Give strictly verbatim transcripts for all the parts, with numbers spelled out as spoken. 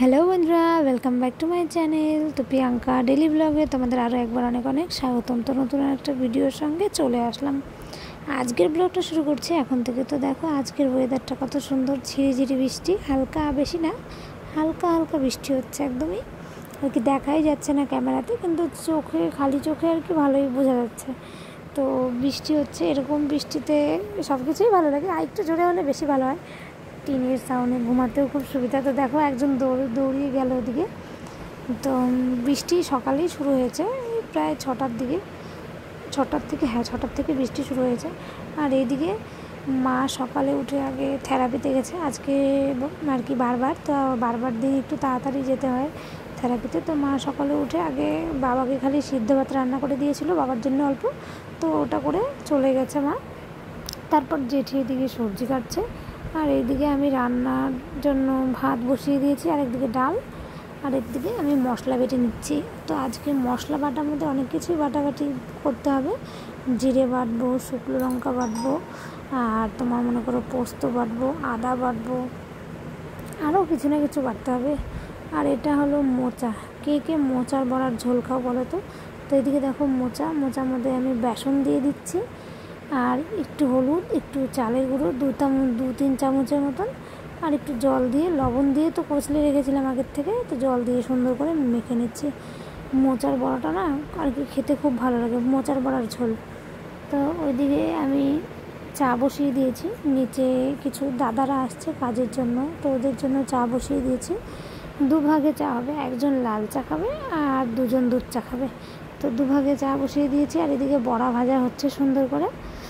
Hello বন্ধুরা, welcome back to my channel. তো Priyanka daily ব্লগে তোমাদের আরও একবার অনেক অনেক স্বাগতম। তো নতুন একটা ভিডিওর সঙ্গে চলে আসলাম। আজকের ব্লগটা শুরু করছি এখন থেকে। তো দেখো আজকের ওয়েদারটা কত সুন্দর, ঝিরিঝিরি বৃষ্টি, হালকা, বেশি না, হালকা হালকা বৃষ্টি হচ্ছে। একদমই আর কি দেখাই যাচ্ছে না ক্যামেরাতে, কিন্তু চোখে, খালি চোখে আর কি ভালোই বোঝা যাচ্ছে। তো বৃষ্টি হচ্ছে, এরকম বৃষ্টিতে সব কিছুই ভালো লাগে, আর একটু জোরে হলে বেশি ভালো হয়। টিনের সাউন্ডে ঘুমাতেও খুব সুবিধা। তো দেখো একজন দৌড় দৌড়িয়ে গেল ওদিকে। তো বৃষ্টি সকালেই শুরু হয়েছে, প্রায় ছটার দিকে, ছটার থেকে হ্যাঁ ছটার থেকে বৃষ্টি শুরু হয়েছে। আর এইদিকে মা সকালে উঠে আগে থেরাপিতে গেছে আজকে আর কি, বারবার তো বারবার দিন একটু তাড়াতাড়ি যেতে হয় থেরাপিতে। তো মা সকালে উঠে আগে বাবাকে খালি সিদ্ধ ভাত রান্না করে দিয়েছিল বাবার জন্য অল্প, তো ওটা করে চলে গেছে মা। তারপর জেঠি এদিকে সবজি কাটছে, আর এইদিকে আমি রান্নার জন্য ভাত বসিয়ে দিয়েছি, আর একদিকে ডাল, আর একদিকে আমি মশলা বেটে নিচ্ছি। তো আজকে মশলা বাটার মধ্যে অনেক কিছুই বাটাবাটি করতে হবে। জিরে বাটবো, শুকনো লঙ্কা বাটবো, আর তোমার মনে করো পোস্ত বাটবো, আদা বাটবো, আরও কিছু না কিছু বাটতে হবে। আর এটা হলো মোচা। কে কে মোচার বড়ার ঝোল খাও বলো তো। তো এদিকে দেখো মোচা, মোচার মধ্যে আমি বেসন দিয়ে দিচ্ছি, আর একটু হলুদ, একটু চালের গুঁড়ো, দু চামচ দু তিন চামচের মতন, আর একটু জল দিয়ে, লবণ দিয়ে তো কচলে রেখেছিলাম আগের থেকে, তো জল দিয়ে সুন্দর করে মেখে নিচ্ছি। মোচার বড়াটা না আর কি খেতে খুব ভালো লাগে, মোচার বড়ার ঝোল। তো ওইদিকে আমি চা বসিয়ে দিয়েছি, নিচে কিছু দাদারা আসছে কাজের জন্য, তো ওদের জন্য চা বসিয়ে দিয়েছি। দুভাগে চা হবে, একজন লাল চা খাবে আর দুজন দুধ চা খাবে। তো দুভাগে চা বসিয়ে দিয়েছি, আর এদিকে বড়া ভাজা হচ্ছে সুন্দর করে।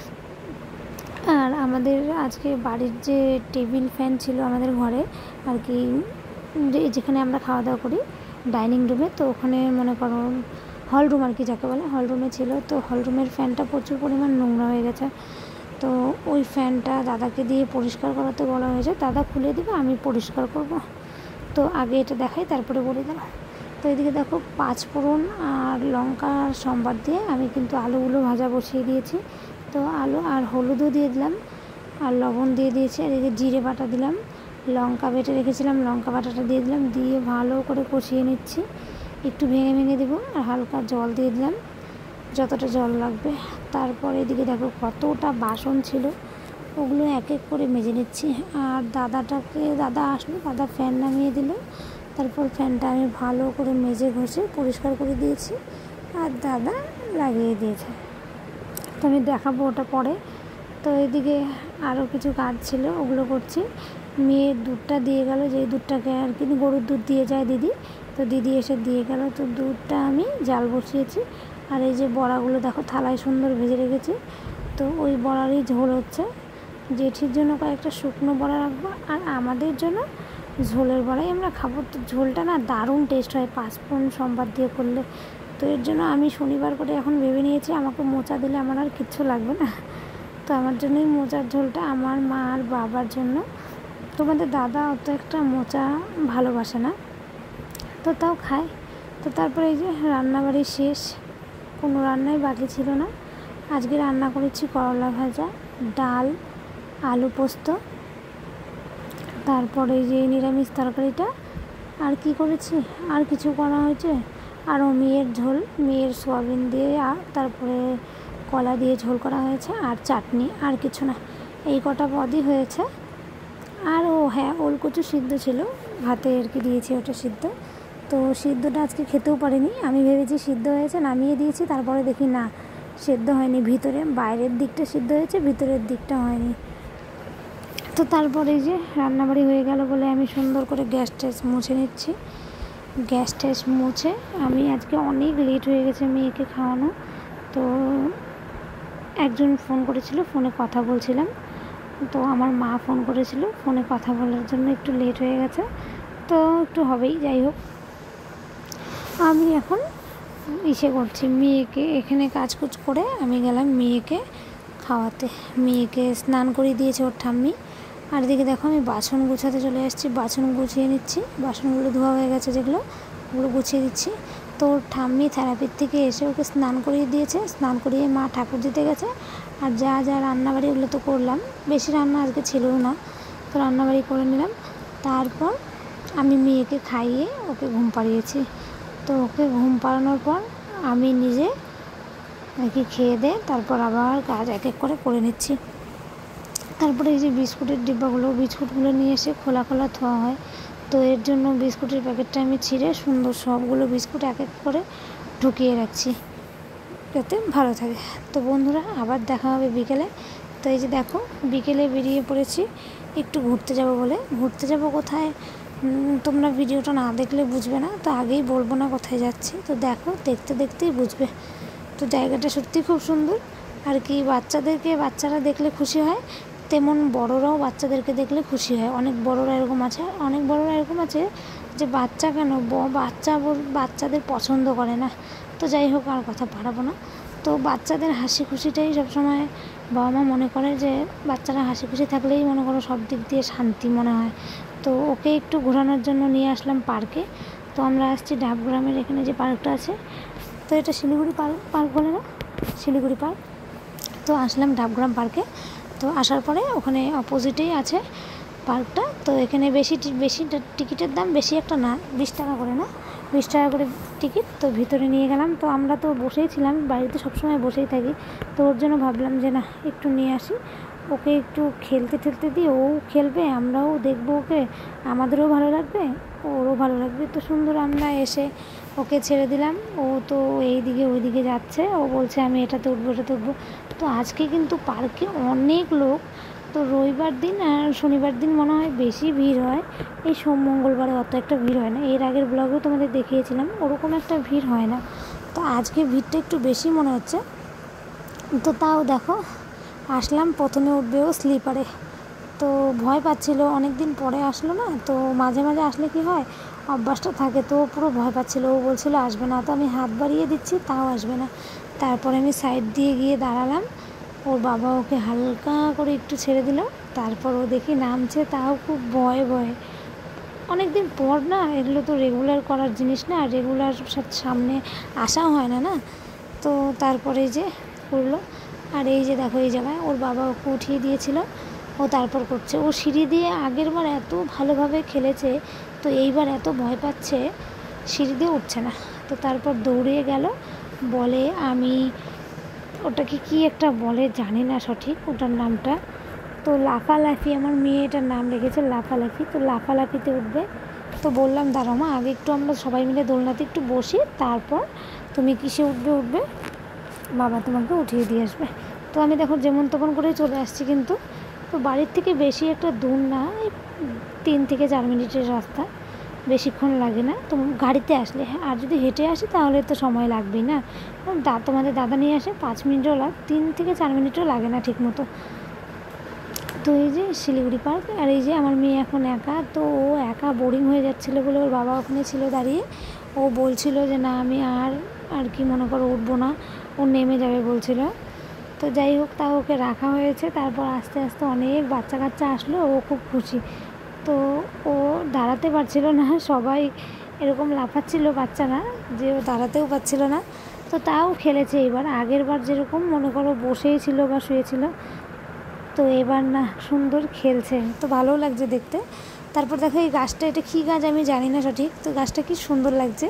আর আমাদের আজকে বাড়ির যে টেবিল ফ্যান ছিল আমাদের ঘরে আর কি, যেখানে আমরা খাওয়া দাওয়া করি ডাইনিং রুমে, তো ওখানে মনে করো হল রুম আর কি যাকে বলে, হল রুমে ছিল। তো হল রুমের ফ্যানটা প্রচুর পরিমাণ নোংরা হয়ে গেছে। তো ওই ফ্যানটা দাদাকে দিয়ে পরিষ্কার করাতে বলা হয়েছে, দাদা খুলে দেবে, আমি পরিষ্কার করব। তো আগে এটা দেখাই, তারপরে বলে দিলাম। তো এদিকে দেখো পাঁচ ফোড়ন আর লঙ্কা সম্বার দিয়ে আমি কিন্তু আলুগুলো ভাজা বসিয়ে দিয়েছি। তো আলু আর হলুদও দিয়ে দিলাম, আর লবণ দিয়ে দিয়েছি, আর এদিকে জিরে বাটা দিলাম, লঙ্কা বেটে রেখেছিলাম লঙ্কা বাটাটা দিয়ে দিলাম, দিয়ে ভালো করে কষিয়ে নিচ্ছি। একটু ভেঙে ভেঙে দেবো, আর হালকা জল দিয়ে দিলাম, যতটা জল লাগবে। তারপর এদিকে দেখো কতটা বাসন ছিল, ওগুলো এক এক করে মেজে নিচ্ছি। আর দাদাটাকে, দাদা আসলো, দাদা ফ্যান নামিয়ে দিল, তারপর ফ্যানটা আমি ভালো করে মেজে ঘষে পরিষ্কার করে দিয়েছি, আর দাদা লাগিয়ে দিয়েছে। তো আমি দেখাবো ওটা পরে। তো এদিকে আরও কিছু কাজ ছিল, ওগুলো করছি। মেয়ের দুধটা দিয়ে গেল, যেই দুধটাকে আর কি গরুর দুধ দিয়ে যায় দিদি, তো দিদি এসে দিয়ে গেল। তো দুধটা আমি জাল বসিয়েছি, আর এই যে বড়াগুলো দেখো থালায় সুন্দর ভেজে রেখেছি। তো ওই বড়ারই ঝোল হচ্ছে। জেঠির জন্য কয়েকটা শুকনো বড়া রাখবো, আর আমাদের জন্য ঝোলের বড়াই আমরা খাবো। তো ঝোলটা না দারুণ টেস্ট হয় পাঁচফোড়ন সম্বার দিয়ে করলে। তো এর জন্য আমি শনিবার করে এখন ভেবে নিয়েছি আমাকে মোচা দিলে আমার আর কিচ্ছু লাগবে না। তো আমার জন্যই মোচার ঝোলটা, আমার মা আর বাবার জন্য। তোমাদের দাদা অত একটা মোচা ভালোবাসে না, তো তাও খায়। তো তারপরে এই যে রান্নাবাড়ি শেষ, কোনো রান্নাই বাকি ছিল না। আজকে রান্না করেছি করলা ভাজা, ডাল, আলু পোস্ত, তারপরে এই যে নিরামিষ তরকারিটা। আর কি করেছি, আর কিছু করা হয়েছে, আরও মেয়ের ঝোল, মেয়ের সোয়াবিন দিয়ে, আর তারপরে কলা দিয়ে ঝোল করা হয়েছে, আর চাটনি, আর কিছু না। এই কটা পদই হয়েছে। আর ও হ্যাঁ, ওলকচু সিদ্ধ ছিল, ভাতে আর কি দিয়েছি ওটা সিদ্ধ। তো সিদ্ধটা আজকে খেতেও পারিনি, আমি ভেবেছি সিদ্ধ হয়েছে, নামিয়ে দিয়েছি, তারপরে দেখি না সিদ্ধ হয়নি, ভিতরে বাইরের দিকটা সিদ্ধ হয়েছে, ভিতরের দিকটা হয়নি। তো তারপরে যে রান্নাবাড়ি হয়ে গেল বলে আমি সুন্দর করে গ্যাস ট্যাস মুছে নিচ্ছি। গ্যাস ট্যাস মুছে আমি আজকে অনেক লেট হয়ে গেছে মেয়েকে খাওয়ানো। তো একজন ফোন করেছিল, ফোনে কথা বলছিলাম, তো আমার মা ফোন করেছিল, ফোনে কথা বলার জন্য একটু লেট হয়ে গেছে। তো একটু হবেই, যাই হোক। আমি এখন ইসে করছি, মেয়েকে এখানে কাজকুজ করে আমি গেলাম মেয়েকে খাওয়াতে। মেয়েকে স্নান করিয়ে দিয়েছে ওর ঠাম্মি। আর এদিকে দেখো আমি বাসন গুছাতে চলে আসছি, বাসন গুছিয়ে নিচ্ছি, বাসনগুলো ধোয়া হয়ে গেছে যেগুলো, ওগুলো গুছিয়ে দিচ্ছি। তো ওর ঠাম্মি থেরাপির থেকে এসে ওকে স্নান করিয়ে দিয়েছে, স্নান করিয়ে মা ঠাকুর দিতে গেছে। আর যা যা রান্নাবাড়ি ওগুলো তো করলাম, বেশি রান্না আজকে ছিলও না, তো রান্নাবাড়ি করে নিলাম। তারপর আমি মেয়েকে খাইয়ে ওকে ঘুম পাড়িয়েছি। তো ওকে ঘুম পাড়ানোর পর আমি নিজে নাকি খেয়ে দিয়ে তারপর আবার কাজ এক এক করে করে নিচ্ছি। তারপরে এই যে বিস্কুটের ডিব্বাগুলো, বিস্কুটগুলো নিয়ে এসে খোলা খোলা ধোয়া হয়। তো এর জন্য বিস্কুটের প্যাকেটটা আমি ছিঁড়ে সুন্দর সবগুলো বিস্কুট এক এক করে ঢুকিয়ে রাখছি যাতে ভালো থাকে। তো বন্ধুরা আবার দেখা হবে বিকেলে। তো এই যে দেখো বিকেলে বেরিয়ে পড়েছি একটু ঘুরতে যাব বলে। ঘুরতে যাব কোথায় তোমরা ভিডিওটা না দেখলে বুঝবে না, তো আগেই বলবো না কোথায় যাচ্ছি। তো দেখো দেখতে দেখতেই বুঝবে। তো জায়গাটা সত্যি খুব সুন্দর আর কি, বাচ্চাদেরকে বাচ্চারা দেখলে খুশি হয়, তেমন বড়রাও বাচ্চাদেরকে দেখলে খুশি হয়। অনেক বড়রা এরকম আছে অনেক বড়রা এরকম আছে যে বাচ্চা কেন বাচ্চা বাচ্চাদের পছন্দ করে না। তো যাই হোক আর কথা বাড়াবো না। তো বাচ্চাদের হাসি খুশিটাই সবসময় বাবা মা মনে করে যে বাচ্চারা হাসি খুশি থাকলেই মনে করো সব দিক দিয়ে শান্তি মনে হয়। তো ওকে একটু ঘোরানোর জন্য নিয়ে আসলাম পার্কে। তো আমরা আসছি ডাবগ্রামের এখানে যে পার্কটা আছে, তো এটা শিলিগুড়ি পার্ক পার্ক বলে না, শিলিগুড়ি পার্ক। তো আসলাম ডাবগ্রাম পার্কে। তো আসার পরে ওখানে অপোজিটেই আছে পার্কটা। তো এখানে বেশি বেশি টিকিটের দাম বেশি একটা না, বিশ টাকা করে না, বিশ টাকা করে টিকিট। তো ভিতরে নিয়ে গেলাম। তো আমরা তো বসেই ছিলাম, বাড়িতে সবসময় বসেই থাকি। তো ওর জন্য ভাবলাম যে না একটু নিয়ে আসি, ওকে একটু খেলতে ঠেলতে দিই, ও খেলবে আমরাও দেখবো ওকে, আমাদেরও ভালো লাগবে ওরও ভালো লাগবে। তো সুন্দর আমরা এসে ওকে ছেড়ে দিলাম। ও তো এই দিকে ওই দিকে যাচ্ছে, ও বলছে আমি এটাতে উঠবো এটাতে উঠবো। তো আজকে কিন্তু পার্কে অনেক লোক। তো রবিবার দিন আর শনিবার দিন মনে হয় বেশি ভিড় হয়, এই সোম মঙ্গলবারে অত একটা ভিড় হয় না। এর আগের ব্লগেও তোমাদের দেখিয়েছিলাম ওরকম একটা ভিড় হয় না। তো আজকে ভিড়টা একটু বেশি মনে হচ্ছে। তো তাও দেখো আসলাম, প্রথমে উঠবেও স্লিপারে। তো ভয় পাচ্ছিল, অনেক দিন পরে আসলো না, তো মাঝে মাঝে আসলে কি হয় অভ্যাসটা থাকে। তো পুরো ভয় পাচ্ছিল, ও বলছিল আসবে না। তো আমি হাত বাড়িয়ে দিচ্ছি তাও আসবে না। তারপরে আমি সাইড দিয়ে গিয়ে দাঁড়ালাম, ওর বাবা ওকে হালকা করে একটু ছেড়ে দিল। তারপর ও দেখি নামছে, তাও খুব ভয়ে ভয়ে। অনেক দিন পর না, এগুলো তো রেগুলার করার জিনিস না, রেগুলার সামনে আসাও হয় না না। তো তারপরে যে করলো, আর এই যে দেখো এই জায়গায় ওর বাবা ওকে উঠিয়ে দিয়েছিল, ও তারপর করছে। ও সিঁড়ি দিয়ে আগের বার এত ভালোভাবে খেলেছে, তো এইবার এত ভয় পাচ্ছে সিঁড়ি দিয়ে উঠছে না। তো তারপর দৌড়িয়ে গেল, বলে আমি ওটাকে কি একটা বলে জানি না সঠিক ওটার নামটা। তো লাফালাফি, আমার মেয়ে এটার নাম রেখেছে লাফালাফি। তো লাফালাফিতে উঠবে। তো বললাম দাঁড়াও মা, আগে একটু আমরা সবাই মিলে দোলনাতে একটু বসি, তারপর তুমি কিসে উঠবে উঠবে বাবা তোমাকে উঠিয়ে দিয়ে আসবে। তো আমি দেখো যেমন তখন করে চলে আসছি, কিন্তু তো বাড়ির থেকে বেশি একটা দূর না, এই তিন থেকে চার মিনিটের রাস্তা, বেশিক্ষণ লাগে না। তো গাড়িতে আসলে, হ্যাঁ আর যদি হেঁটে আসি তাহলে তো সময় লাগবেই না। দা তোমাদের দাদা নিয়ে আসে পাঁচ মিনিটও লাগ তিন থেকে চার মিনিটও লাগে না ঠিক মতো। তো এই যে শিলিগুড়ি পার্ক, আর এই যে আমার মেয়ে এখন একা। তো ও একা বোরিং হয়ে যাচ্ছিলো বলে ওর বাবা ওখানে ছিল দাঁড়িয়ে, ও বলছিল যে না আমি আর আর কি মনে করো উঠবো না, ও নেমে যাবে বলছিল। তো যাই হোক তাও ওকে রাখা হয়েছে। তারপর আস্তে আস্তে অনেক বাচ্চা কাচ্চা আসলো, ও খুব খুশি। তো ও দাঁড়াতে পারছিল না, সবাই এরকম লাফাচ্ছিল বাচ্চারা যে ও দাঁড়াতেও পারছিল না। তো তাও খেলেছে এবার, আগের বার যেরকম মনে করো বসেই ছিল বা শুয়েছিল, তো এবার না সুন্দর খেলছে, তো ভালোও লাগছে দেখতে। তারপর দেখো এই গাছটা, এটা কী গাছ আমি জানি না সঠিক, তো গাছটা কি সুন্দর লাগছে,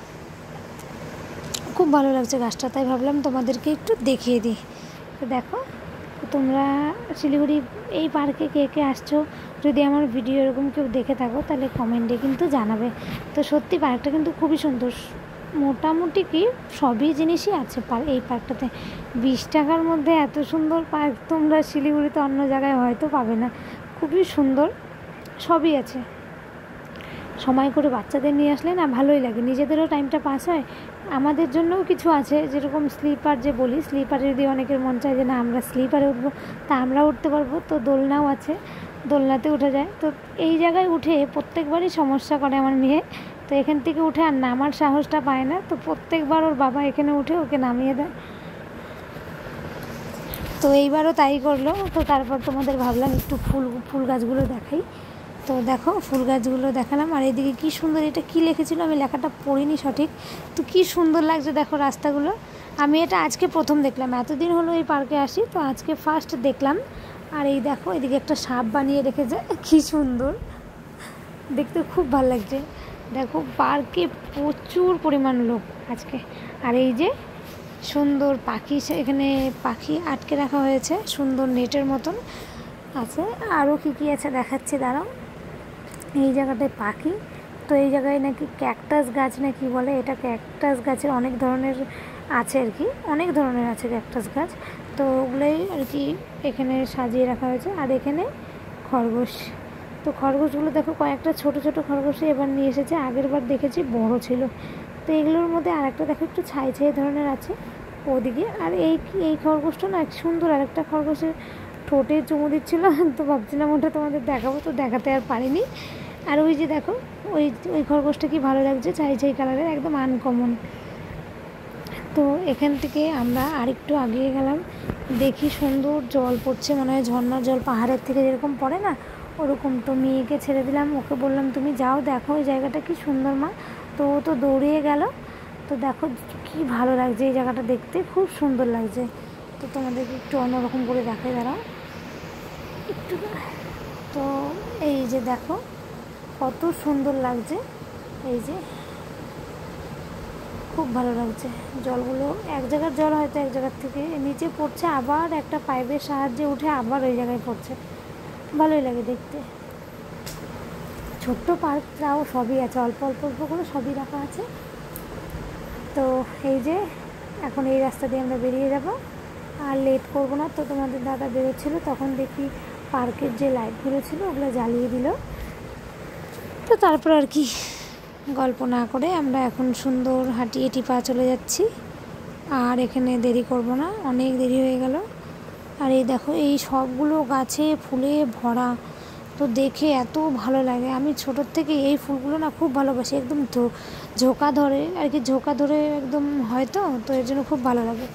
খুব ভালো লাগছে গাছটা, তাই ভাবলাম তোমাদেরকে একটু দেখিয়ে দিই। তো দেখো তোমরা শিলিগুড়ি এই পার্কে কে কে আসছো, যদি আমার ভিডিও এরকম কেউ দেখে থাকো তাহলে কমেন্টে কিন্তু জানাবে। তো সত্যি পার্কটা কিন্তু খুবই সুন্দর, মোটামুটি কি সবই জিনিসই আছে পার্ক এই পার্কটাতে। বিশ টাকার মধ্যে এত সুন্দর পার্ক তোমরা শিলিগুড়িতে অন্য জায়গায় হয়তো পাবে না, খুবই সুন্দর, সবই আছে। সময় করে বাচ্চাদের নিয়ে আসলে না ভালোই লাগে, নিজেদেরও টাইমটা পাস হয়, আমাদের জন্যও কিছু আছে। যেরকম স্লিপার যে বলি, স্লিপারে যদি অনেকের মন চায় যে না আমরা স্লিপারে উঠবো, তা আমরা উঠতে পারবো। তো দোলনাও আছে, দোলনাতে উঠে যায়। তো এই জায়গায় উঠে প্রত্যেকবারই সমস্যা করে আমার মেয়ে, তো এখান থেকে উঠে আর নামার সাহসটা পায় না। তো প্রত্যেকবার ওর বাবা এখানে উঠে ওকে নামিয়ে দেয়, তো এইবারও তাই করলো। তো তারপর তোমাদের ভাবলাম একটু ফুল ফুল গাছগুলো দেখাই। তো দেখো ফুল গাছগুলো দেখালাম, আর এদিকে কী সুন্দর, এটা কী লিখেছিল আমি লেখাটা পড়িনি সঠিক। তো কী সুন্দর লাগছে দেখো রাস্তাগুলো, আমি এটা আজকে প্রথম দেখলাম, এতদিন হলো এই পার্কে আসি, তো আজকে ফার্স্ট দেখলাম। আর এই দেখো এদিকে একটা সাপ বানিয়ে রেখেছে, কী সুন্দর। দেখতে খুব ভালো লাগছে। দেখো পার্কে প্রচুর পরিমাণ লোক আজকে। আর এই যে সুন্দর পাখি, এখানে পাখি আটকে রাখা হয়েছে সুন্দর নেটের মতন আছে। আরও কী কী আছে দেখাচ্ছি, দাঁড়াও। এই জায়গাটায় পাখি, তো এই জায়গায় নাকি ক্যাকটাস গাছ নাকি বলে, এটা ক্যাকটাস গাছের অনেক ধরনের আছে আর কি, অনেক ধরনের আছে ক্যাকটাস গাছ। তো ওগুলোই আর কি এখানে সাজিয়ে রাখা হয়েছে। আর এখানে খরগোশ, তো খরগোশগুলো দেখো কয়েকটা ছোট ছোট খরগোশই এবার নিয়ে এসেছে, আগের বার দেখেছি বড় ছিল। তো এগুলোর মধ্যে আর একটা দেখো একটু ছাই ছাই ধরনের আছে ওদিকে। আর এই এই খরগোশটা না সুন্দর, আর একটা খরগোশের ঠোঁটে চুমু দিচ্ছিলো, তো ভাবছিলাম ওটা তোমাদের দেখাবো, তো দেখাতে আর পারিনি। আর ওই যে দেখো ওই ওই খরগোশটা কি ভালো লাগছে, ছাই ছাই কালারের, একদম আনকমন। তো এখান থেকে আমরা আরেকটু আগিয়ে গেলাম, দেখি সুন্দর জল পড়ছে, মনে হয় ঝর্ণার জল পাহাড়ের থেকে যেরকম পড়ে না ওরকম। তো মেয়েকে ছেড়ে দিলাম, ওকে বললাম তুমি যাও দেখো ওই জায়গাটা কি সুন্দর মা। তো ও তো দৌড়িয়ে গেল। তো দেখো কি ভালো লাগছে এই জায়গাটা দেখতে, খুব সুন্দর লাগছে। তো তোমাদেরকে একটু অন্যরকম করে দেখাই, দাঁড়াও একটু। তো এই যে দেখো কত সুন্দর লাগছে, এই যে খুব ভালো লাগছে। জলগুলো এক জায়গার জল হয়তো এক জায়গার থেকে নিচে পড়ছে, আবার একটা পাইপের সাহায্যে উঠে আবার ওই জায়গায় পড়ছে, ভালোই লাগে দেখতে। ছোট্ট পার্ক, তাও সবই আছে, অল্প অল্প অল্প করে সবই রাখা আছে। তো এই যে এখন এই রাস্তা দিয়ে আমরা বেরিয়ে যাব, আর লেট করবো না। তো তোমাদের দাদা বেরোচ্ছিলো, তখন দেখি পার্কের যে লাইটগুলো ছিল ওগুলো জ্বালিয়ে দিল। তো তারপর আর কি গল্প না করে আমরা এখন সুন্দর হাঁটিয়ে টিপা চলে যাচ্ছি। আর এখানে দেরি করব না, অনেক দেরি হয়ে গেল। আর এই দেখো এই সবগুলো গাছে ফুলে ভরা, তো দেখে এত ভালো লাগে। আমি ছোটোর থেকে এই ফুলগুলো না খুব ভালোবাসি, একদম ঝোঁকা ধরে আর কি, ঝোঁকা ধরে একদম হয়তো, তো এর জন্য খুব ভালো লাগে।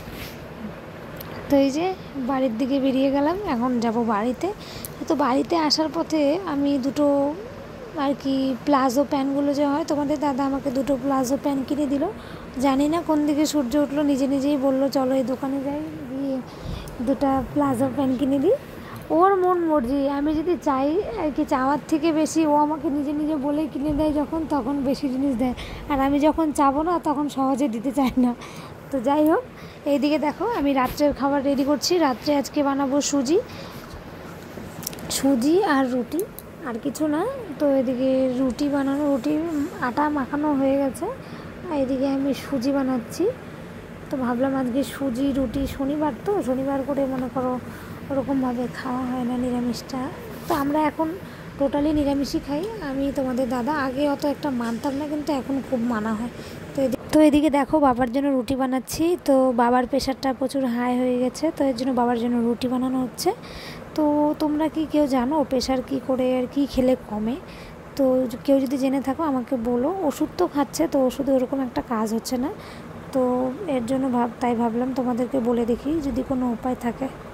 তো এই যে বাড়ির দিকে বেরিয়ে গেলাম, এখন যাব বাড়িতে। তো বাড়িতে আসার পথে আমি দুটো আর কি প্লাজো প্যান্টগুলো যে হয়, তোমাদের দাদা আমাকে দুটো প্লাজো প্যান্ট কিনে দিল। জানি না কোন দিকে সূর্য উঠলো, নিজে নিজেই বললো চলো এই দোকানে যাই, গিয়ে দুটো প্লাজো প্যান্ট কিনে দিই। ওর মন মর্জি, আমি যদি চাই আর কি, চাওয়ার থেকে বেশি ও আমাকে নিজে নিজে বলেই কিনে দেয় যখন, তখন বেশি জিনিস দেয়। আর আমি যখন চাবো না তখন সহজে দিতে চায় না। তো যাই হোক, এইদিকে দেখো আমি রাত্রের খাবার রেডি করছি। রাত্রে আজকে বানাবো সুজি সুজি আর রুটি, আর কিছু না। তো এদিকে রুটি বানানো, রুটির আটা মাখানো হয়ে গেছে, আর এদিকে আমি সুজি বানাচ্ছি। তো ভাবলাম আজকে সুজি রুটি, শনিবার তো, শনিবার করে মনে করো ওরকমভাবে খাওয়া হয় না নিরামিষটা। তো আমরা এখন টোটালি নিরামিষই খাই। আমি তোমাদের দাদা আগে অত একটা মানতাম না, কিন্তু এখন খুব মানা হয়। তো তো এদিকে দেখো বাবার জন্য রুটি বানাচ্ছি। তো বাবার প্রেশারটা প্রচুর হাই হয়ে গেছে, তো এর জন্য বাবার জন্য রুটি বানানো হচ্ছে। তো তোমরা কি কেউ জানো প্রেশার কী করে আর কি খেলে কমে? তো কেউ যদি জেনে থাকো আমাকে বলো। ওষুধ তো খাচ্ছে, তো ওষুধে ওরকম একটা কাজ হচ্ছে না, তো এর জন্য ভাব তাই ভাবলাম তোমাদেরকে বলে দেখি যদি কোনো উপায় থাকে।